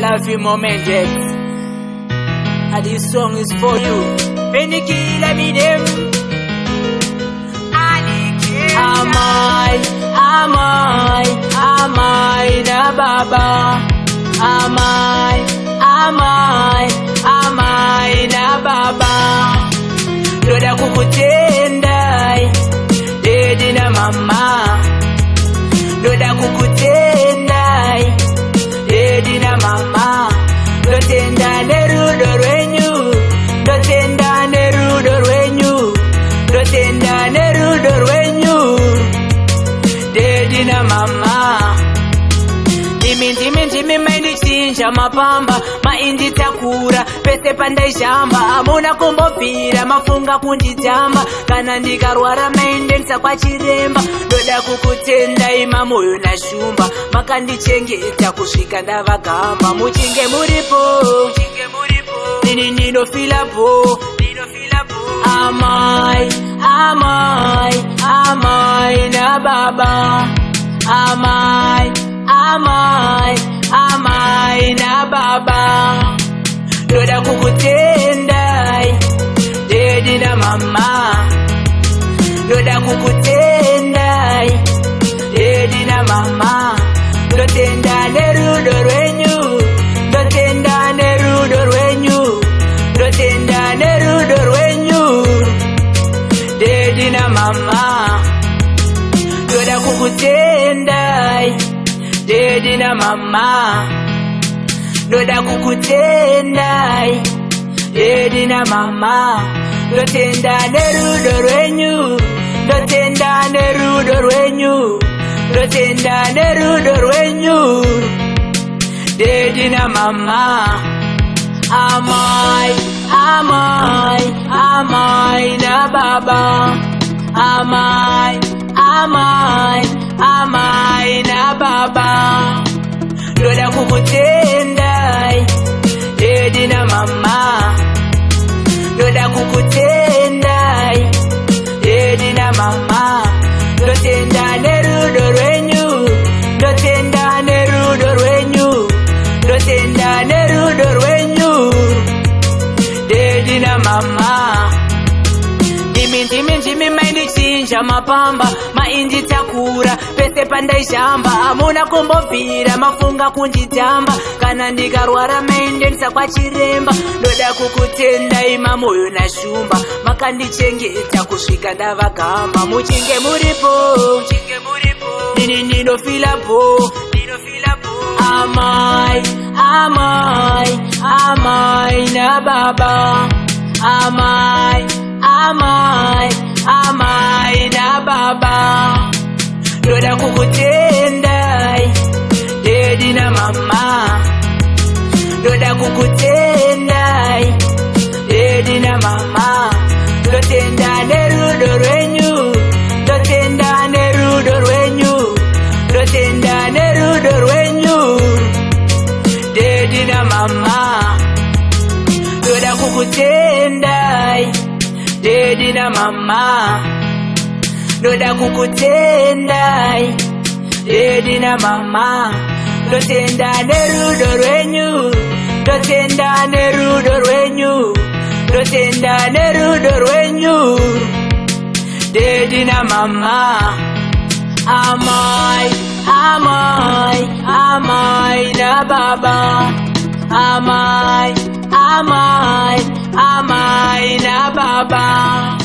love you moment yet. And this song is for you. Beniki, let me them. Am I na baba? Am I na baba? Loda kukutendai, dedi na mama. Loda kukutendai, dedi na mama. Lotenda nerudo rwenyu, lotenda nerudo rwenyu, lotenda nerudo rwenyu, dedi na mama. Ndimi maindi chinja mapamba, maindi takura, pese pandai shamba, amuna kumbopira, mafunga kunditamba, kana ndikarwara maindendisa kwa chiremba, ndoda kukutenda ima moyo na shumba, makandichengeta kusvika ndavagamba, muchinge muripo, nini ndinofila po, am I na baba? Am I na baba? Loda kukutendai, dedi na mama. Loda kukutendai, dedi na mama. Lotenda nerudo rwenyu, lotenda nerudo rwenyu, lotenda nerudo rwenyu, dedi na mama. Loda kukutendai, dedi na mama. Loda kukutendai, dedi na mama. Lotenda nerudo rwenyu, lotenda nerudo rwenyu, lotenda nerudo rwenyu, dedi na mama. Am I na baba? Am I na baba? Loda kukutendai, dedi na mama. Loda kukutendai, dedi na mama. Lotenda nerudo rwenyu, lotenda nerudo rwenyu, lotenda nerudo rwenyu, dedi na mama. Ndimi maindi chinja mapamba, maindi takura, pese pandai shamba, amuna kumbopira, mafunga kunditamba, kana ndikarwara maindendisa kwa chiremba, ndoda kukutenda ima moyo na shumba, makandichengeta kusvika ndavagamba, muchinge muripo, nini ndinofila po, am I na baba? Am I na baba? Loda kukutendai, dedi na mama. Loda kukutendai, dedi na mama. Lotenda nerudo rwenyu, lotenda nerudo rwenyu, lotenda nerudo rwenyu, dedi na mama. Loda kukutendai, dedi na mama. Loda kukutendai, dedi na mama. Lotenda nerudo rwenyu, lotenda nerudo rwenyu, lotenda nerudo rwenyu, dedi na mama. Am I na baba? Am I na baba?